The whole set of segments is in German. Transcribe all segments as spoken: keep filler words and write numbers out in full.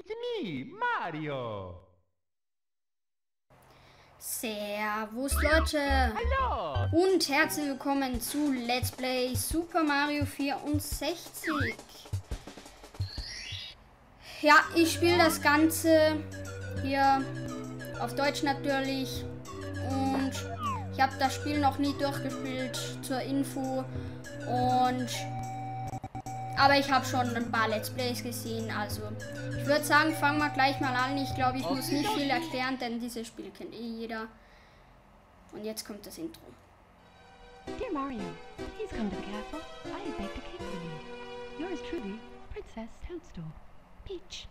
It's me, Mario. Servus Leute Hallo. und herzlich willkommen zu Let's Play Super Mario vierundsechzig. Ja, ich spiele das Ganze hier auf Deutsch natürlich und ich habe das Spiel noch nie durchgespielt zur Info und aber ich habe schon ein paar Let's Plays gesehen, also ich würde sagen, fangen wir gleich mal an. Ich glaube, ich muss nicht viel erklären, denn dieses Spiel kennt eh jeder. Und jetzt kommt das Intro. Dear Mario, please come to the castle. I have baked a cake for you. Yours truly, Princess Toadstool. Peach.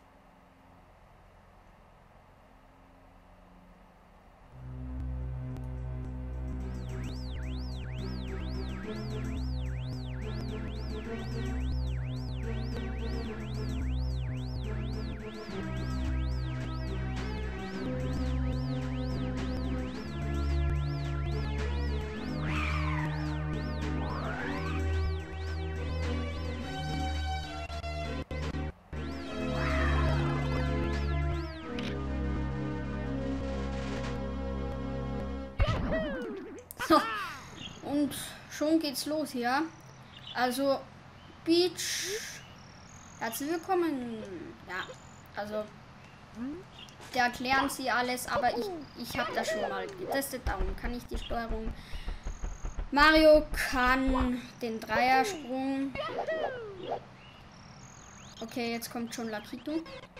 Und schon geht's los hier. Also Peach, herzlich willkommen. Ja, also da erklären sie alles, aber ich, ich habe das schon mal getestet, darum kann ich die Steuerung. Mario kann den Dreiersprung. Okay, jetzt kommt schon Lakito.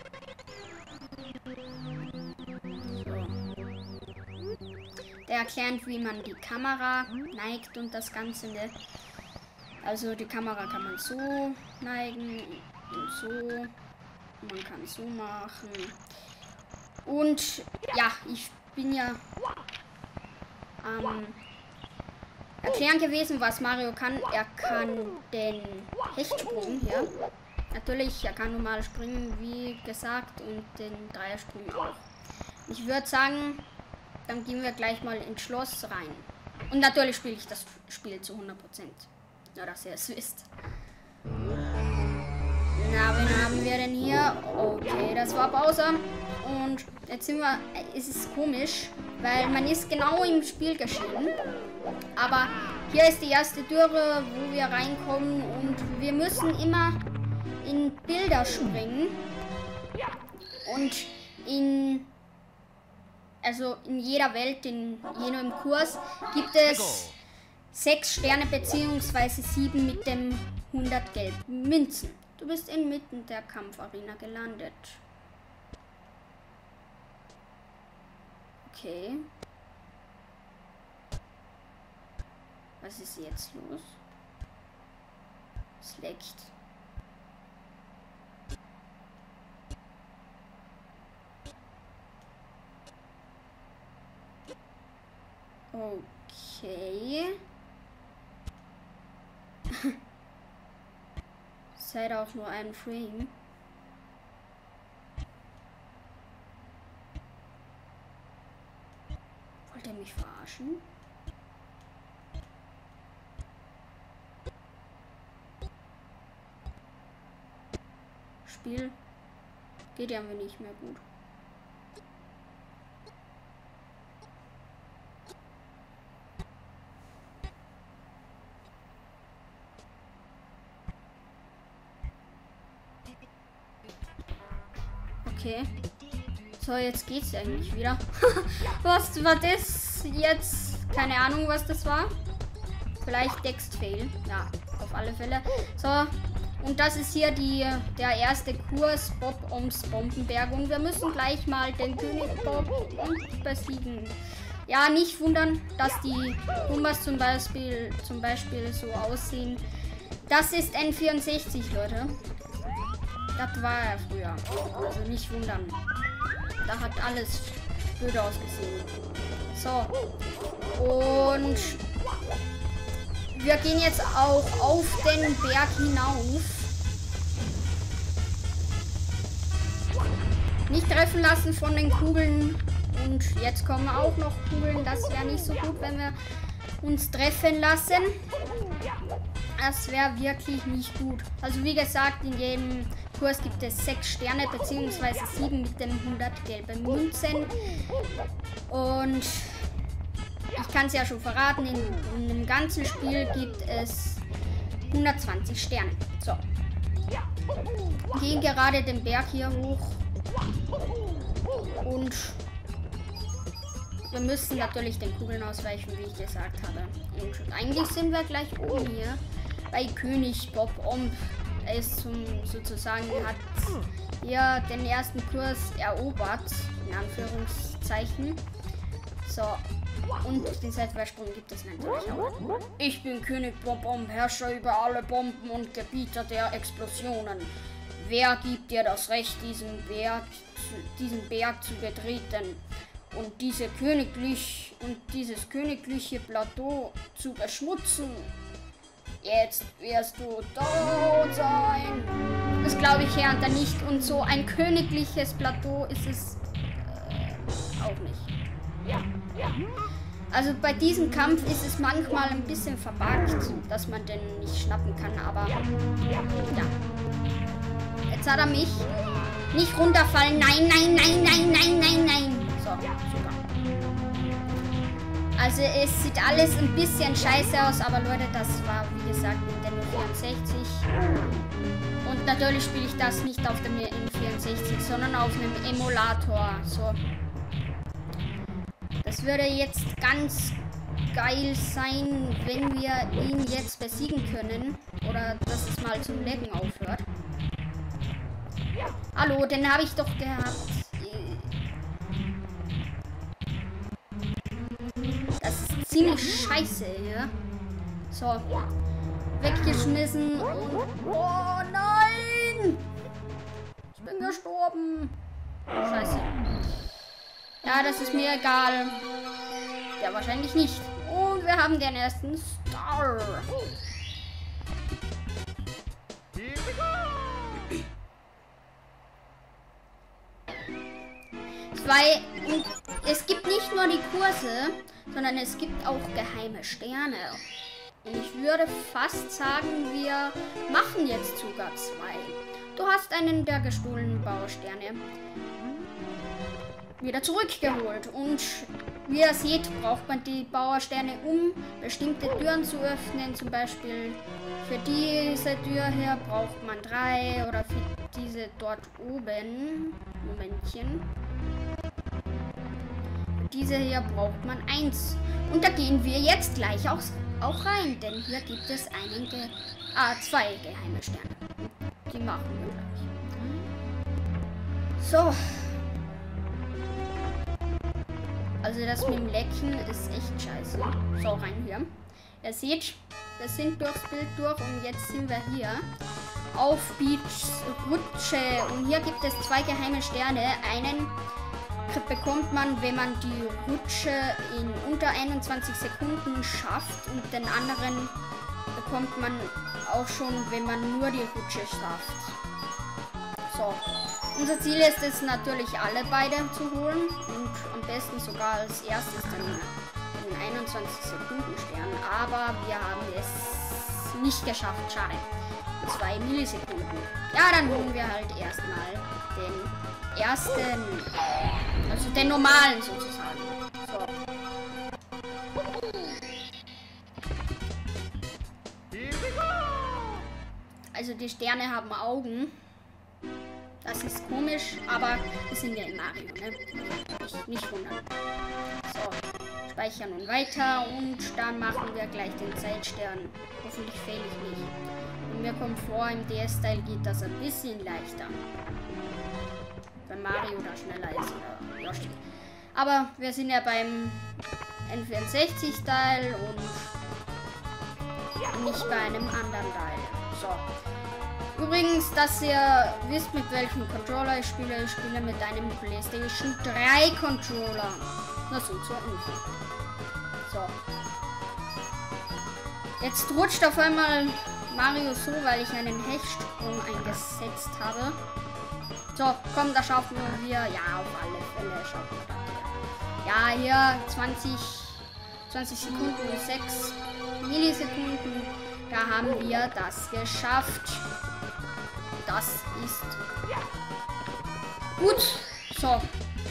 Der erklärt, wie man die Kamera neigt und das Ganze. Ne? Also die Kamera kann man so neigen und so. Man kann so machen. Und ja, ich bin ja am erklären gewesen, was Mario kann. Er kann den Hechtsprung hier. Natürlich, er kann normal springen, wie gesagt, und den Dreiersprung auch. Ich würde sagen, dann gehen wir gleich mal ins Schloss rein. Und natürlich spiele ich das Spiel zu hundert Prozent. Nur, dass ihr es wisst. Na, wen haben wir denn hier? Okay, das war Bowser. Und jetzt sind wir... Es ist komisch, weil man ist genau im Spiel geschehen. Aber hier ist die erste Türe, wo wir reinkommen. Und wir müssen immer in Bilder springen. Und in... Also in jeder Welt, in jenem Kurs, gibt es sechs Sterne bzw. sieben mit dem hundert gelben Münzen. Du bist inmitten der Kampfarena gelandet. Okay. Was ist jetzt los? Es leckt. Okay. Seid auch nur ein Frame. Wollt ihr mich verarschen? Spiel geht ja mir nicht mehr gut. Okay. So, jetzt geht's eigentlich wieder. Was war das jetzt? Keine Ahnung, was das war. Vielleicht Textfail. Ja, auf alle Fälle. So, und das ist hier die, der erste Kurs, Bob ums Bombenberg. Und wir müssen gleich mal den König Bob besiegen. Ja, nicht wundern, dass die Pumbas zum Beispiel, zum Beispiel so aussehen. Das ist N vierundsechzig, Leute. Das war er früher. Also nicht wundern. Da hat alles blöd ausgesehen. So. Und wir gehen jetzt auch auf den Berg hinauf. Nicht treffen lassen von den Kugeln. Und jetzt kommen auch noch Kugeln. Das wäre nicht so gut, wenn wir uns treffen lassen. Das wäre wirklich nicht gut. Also wie gesagt, in jedem Kurs gibt es sechs Sterne bzw. sieben mit den hundert gelben Münzen. Und ich kann es ja schon verraten, in, in dem ganzen Spiel gibt es hundertzwanzig Sterne. So. Wir gehen gerade den Berg hier hoch. Und wir müssen natürlich den Kugeln ausweichen, wie ich gesagt habe. Und eigentlich sind wir gleich oben hier bei König Bob-omb. Er ist zum, sozusagen, hat hier den ersten Kurs erobert, in Anführungszeichen. So, und den Seitwärtssprung gibt es natürlich auch. Ich bin König Bob-omb, Herrscher über alle Bomben und Gebieter der Explosionen. Wer gibt dir das Recht, diesen Berg, diesen Berg zu betreten und diese königlich und dieses königliche Plateau zu beschmutzen? Jetzt wirst du tot sein. Das glaube ich Herr nicht. Und so ein königliches Plateau ist es äh, auch nicht. Also bei diesem Kampf ist es manchmal ein bisschen verbuggt, dass man den nicht schnappen kann. Aber ja. Jetzt hat er mich. Nicht runterfallen. Nein, nein, nein, nein, nein, nein, nein. So, super. Also es sieht alles ein bisschen scheiße aus, aber Leute, das war wie gesagt Nintendo vierundsechzig. Und natürlich spiele ich das nicht auf dem N vierundsechzig, sondern auf einem Emulator. So. Das würde jetzt ganz geil sein, wenn wir ihn jetzt besiegen können. Oder dass es mal zum Laggen aufhört. Hallo, den habe ich doch gehabt. Das ist ziemlich scheiße hier. So. Weggeschmissen. Und oh nein! Ich bin gestorben. Scheiße. Ja, das ist mir egal. Ja, wahrscheinlich nicht. Und wir haben den ersten Star. Zwei, und es gibt nicht nur die Kurse, sondern es gibt auch geheime Sterne. Und ich würde fast sagen, wir machen jetzt sogar zwei. Du hast einen der gestohlenen Bausterne wieder zurückgeholt. Und wie ihr seht, braucht man die Bauersterne, um bestimmte Türen zu öffnen. Zum Beispiel für diese Tür hier braucht man drei oder für diese dort oben. Momentchen. Diese hier braucht man eins. Und da gehen wir jetzt gleich auch, auch rein, denn hier gibt es einen Ge ah, zwei geheime Sterne. Die machen wir gleich. So. Also das mit dem Lecken ist echt scheiße. So, rein hier. Ihr seht, wir sind durchs Bild durch und jetzt sind wir hier auf Beach Rutsche. Und hier gibt es zwei geheime Sterne. Einen bekommt man, wenn man die Rutsche in unter einundzwanzig Sekunden schafft, und den anderen bekommt man auch schon, wenn man nur die Rutsche schafft. So, unser Ziel ist es natürlich, alle beide zu holen und am besten sogar als erstes den, den einundzwanzig Sekunden Stern, aber wir haben es nicht geschafft, schade. Zwei Millisekunden. Ja, dann holen wir halt erstmal den ersten, also den normalen sozusagen. So. Also die Sterne haben Augen. Das ist komisch, aber wir sind ja in Mario, ne? Nicht, nicht wundern. So, speichern und weiter und dann machen wir gleich den Zeitstern. Hoffentlich fehle ich nicht. Und mir kommt vor, im D S-Teil geht das ein bisschen leichter. Wenn Mario da schneller ist oder Yoshi. Aber wir sind ja beim N vierundsechzig-Teil und nicht bei einem anderen Teil. So. Übrigens, dass ihr wisst, mit welchem Controller ich spiele. Ich spiele mit einem PlayStation drei Controller. Na so, zur Info. So. Jetzt rutscht auf einmal Mario so, weil ich einen Hechtsprung eingesetzt habe. So, komm, da schaffen wir. Ja, auf alle Fälle schaffen wir das. Ja, hier zwanzig, zwanzig Sekunden, sechs Millisekunden. Da haben wir das geschafft. Das ist gut. So.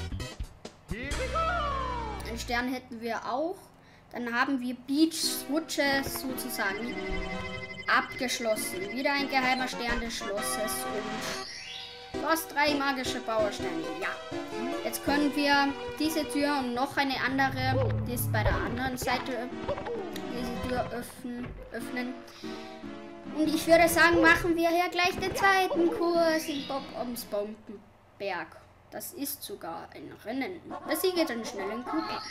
Einen Stern hätten wir auch. Dann haben wir Beach Switches sozusagen abgeschlossen. Wieder ein geheimer Stern des Schlosses und fast drei magische Bauersteine. Ja. Jetzt können wir diese Tür und noch eine andere, die ist bei der anderen Seite, diese Tür öffnen. öffnen. Und ich würde sagen, machen wir hier gleich den zweiten Kurs in Bob ums Bombenberg. Das ist sogar ein Rennen. Besiege den schnellen Cooper.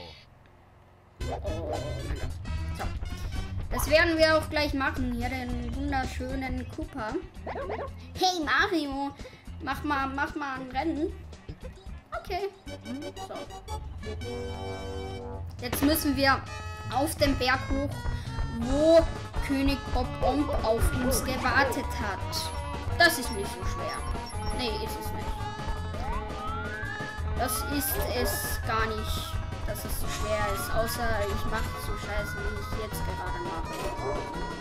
Oh, so. Das werden wir auch gleich machen. Hier den wunderschönen Cooper. Hey Mario, mach mal, mach mal ein Rennen. Okay. So. Jetzt müssen wir auf den Berg hoch, wo König Bob Omb auf uns gewartet hat. Das ist nicht so schwer. Nee, ist es nicht. Das ist es gar nicht, dass es so schwer ist. Außer ich mache so scheiße, wie ich jetzt gerade mache.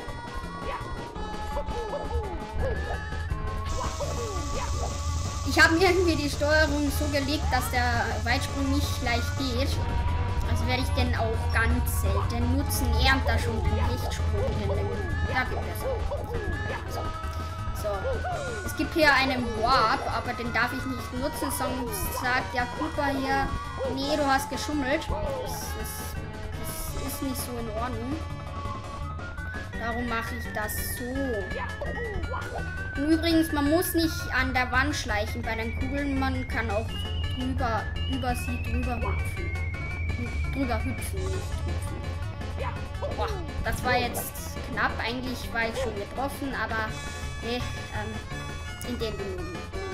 Ich habe irgendwie die Steuerung so gelegt, dass der Weitsprung nicht leicht geht. Also werde ich den auch ganz selten nutzen. Er hat da schon den Lichtsprung hin. Da gibt es auch. So. So. Es gibt hier einen Warp, aber den darf ich nicht nutzen, sonst sagt der Cooper hier, nee, du hast geschummelt. Das, das, das ist nicht so in Ordnung. Darum mache ich das so. Und übrigens, man muss nicht an der Wand schleichen bei den Kugeln, man kann auch drüber, über sie drüber hüpfen. Drüber hüpfen, nicht hüpfen. Boah, das war jetzt knapp. Eigentlich war ich schon getroffen, aber nee, ähm, in den Minuten.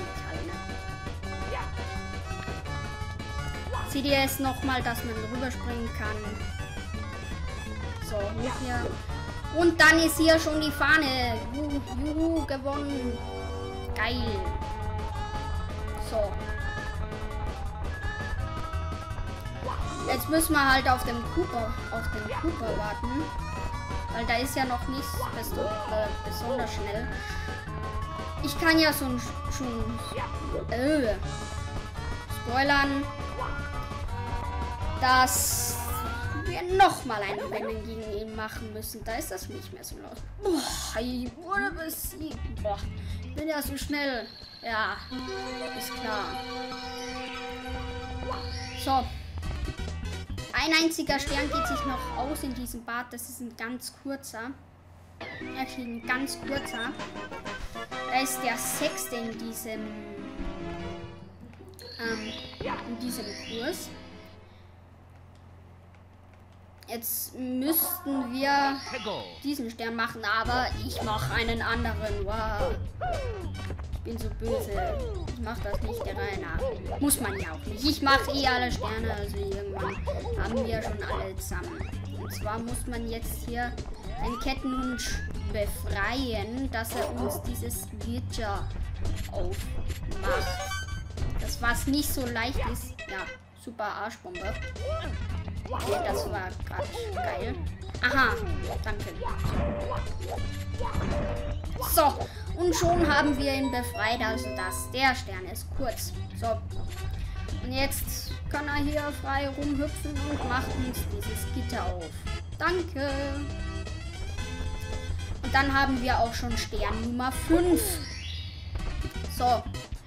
Seht ihr es nochmal, dass man rüberspringen kann? So, hoch hier. Und dann ist hier schon die Fahne. Juhu, juhu, gewonnen. Geil. So. Jetzt müssen wir halt auf den Cooper, auf den Cooper warten. Weil da ist ja noch nichts bes äh, besonders schnell. Ich kann ja so schon äh, spoilern, dass wir nochmal ein Rennen gegen ihn machen müssen. Da ist das nicht mehr so laut. Boah, ich wurde besiegt. Boah, ich bin ja so schnell. Ja, ist klar. So. Ein einziger Stern geht sich noch aus in diesem Bad. Das ist ein ganz kurzer. Wirklich ein ganz kurzer. Er ist der sechste in diesem, ähm, in diesem Kurs. Jetzt müssten wir diesen Stern machen, aber ich mache einen anderen. Wow. Ich bin so böse. Ich mache das nicht der Reihe nach. Muss man ja auch nicht. Ich mache eh alle Sterne, also irgendwann haben wir schon alle zusammen. Und zwar muss man jetzt hier einen Kettenhund befreien, dass er uns dieses Glitcher aufmacht. Das, was nicht so leicht ist. Ja, super Arschbombe. Okay, das war gerade geil. Aha, danke. So, und schon haben wir ihn befreit, also das. Der Stern ist kurz. So. Und jetzt kann er hier frei rumhüpfen und macht uns dieses Gitter auf. Danke. Und dann haben wir auch schon Stern Nummer fünf. So.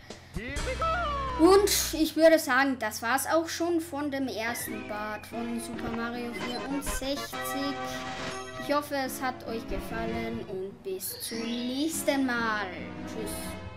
Und ich würde sagen, das war es auch schon von dem ersten Part von Super Mario vierundsechzig. Ich hoffe, es hat euch gefallen und bis zum nächsten Mal. Tschüss.